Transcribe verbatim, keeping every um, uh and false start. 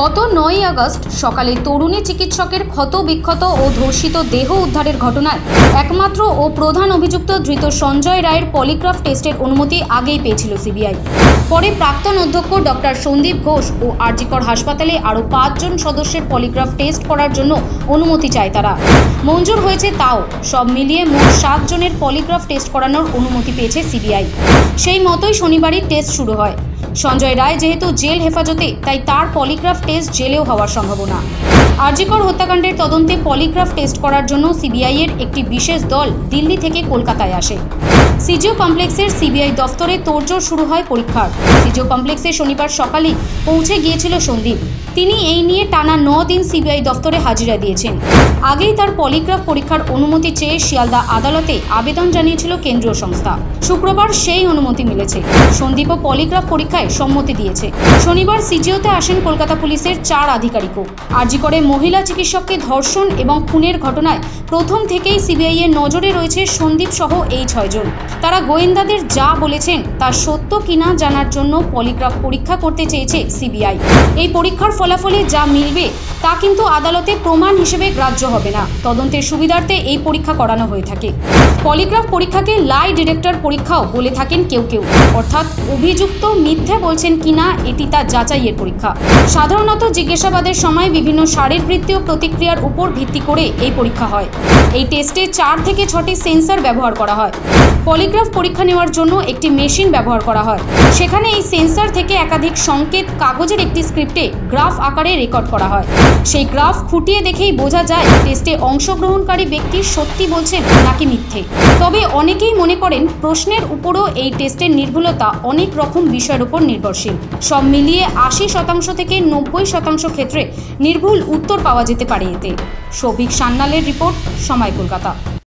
গত নয় আগস্ট সকালে তরুণী চিকিৎসকের ক্ষত বিক্ষত ও ধর্ষিত দেহ উদ্ধারের ঘটনায় একমাত্র ও প্রধান অভিযুক্ত ধৃত সঞ্জয় রায়ের পলিগ্রাফ টেস্টের অনুমতি আগেই পেয়েছিল সিবিআই। পরে প্রাক্তন অধ্যক্ষ ডক্টর সন্দীপ ঘোষ ও আরজিকর হাসপাতালে আরও পাঁচজন সদস্যের পলিগ্রাফ টেস্ট করার জন্য অনুমতি চায় তারা। মঞ্জুর হয়েছে তাও। সব মিলিয়ে মোট সাত জনের পলিগ্রাফ টেস্ট করানোর অনুমতি পেয়েছে সিবিআই। সেই মতোই শনিবারই টেস্ট শুরু হয়। সঞ্জয় রায় যেহেতু জেল হেফাজতে, তাই তার পলিগ্রাফ টেস্ট জেলেও হওয়ার সম্ভাবনা। আরজিকর হত্যাকাণ্ডের তদন্তে পলিগ্রাফ টেস্ট করার জন্য সিবিআই এর একটি বিশেষ দল দিল্লি থেকে কলকাতায় আসে। সিজিও কমপ্লেক্সের সিবিআই দফতরে তোড়জোড় শুরু হয় পরীক্ষার। সিজিও কমপ্লেক্সে শনিবার সকালেই পৌঁছে গিয়েছিল সন্দীপ। তিনি এই নিয়ে টানা ন দিন সিবিআই দফতরে হাজিরা দিয়েছেন। আগেই তার পলিগ্রাফ পরীক্ষার অনুমতি চেয়ে শিয়ালদা আদালতে আবেদন জানিয়েছিল কেন্দ্রীয় সংস্থা। শুক্রবার সেই অনুমতি মিলেছে। সন্দীপও পলিগ্রাফ পরীক্ষায় সম্মতি দিয়েছে। শনিবার সিজিওতে আসেন কলকাতা পুলিশের চার আধিকারিকও। আরজিকরে মহিলা চিকিৎসককে ধর্ষণ এবং খুনের ঘটনায় প্রথম থেকেই সিবিআই এর নজরে রয়েছে সন্দীপ সহ এই ছয়জন। তারা গোয়েন্দাদের যা বলেছেন তা সত্য কিনা জানার জন্য পলিগ্রাফ পরীক্ষা করতে চেয়েছে সিবিআই। এই পরীক্ষার ফলাফলে যা মিলবে তা কিন্তু আদালতে প্রমাণ হিসেবে গ্রাহ্য হবে না। তদন্তের সুবিধার্থে এই পরীক্ষা করানো হয়ে থাকে। পলিগ্রাফ পরীক্ষাকে লাই ডিটেক্টর পরীক্ষাও বলে থাকেন কেউ কেউ, অর্থাৎ অভিযুক্ত মিথ্যে বলছেন কিনা এটি তা যাচাইয়ের পরীক্ষা। সাধারণত জিজ্ঞাসাবাদের সময় বিভিন্ন শারীরবৃত্তীয় প্রতিক্রিয়ার উপর ভিত্তি করে এই পরীক্ষা হয়। এই টেস্টে চার থেকে ছটি সেন্সর ব্যবহার করা হয়। পলিগ্রাফ পরীক্ষা নেওয়ার জন্য একটি মেশিন ব্যবহার করা হয়। সেখানে এই সেন্সর থেকে একাধিক সংকেত কাগজের একটি স্ক্রিপ্টে গ্রাফ আকারে রেকর্ড করা হয়। সেই গ্রাফ খুঁটিয়ে দেখেই বোঝা যায় টেস্টে অংশগ্রহণকারী ব্যক্তি সত্যি বলছেন নাকি মিথ্যে। তবে অনেকেই মনে করেন প্রশ্নের উপরও এই টেস্টের নির্ভুলতা অনেক রকম বিষয়ের উপর নির্ভরশীল। সব মিলিয়ে আশি শতাংশ থেকে নব্বই শতাংশ ক্ষেত্রে নির্ভুল উত্তর পাওয়া যেতে পারে এতে। শৌভিক সান্যালের রিপোর্ট, সময় কলকাতা।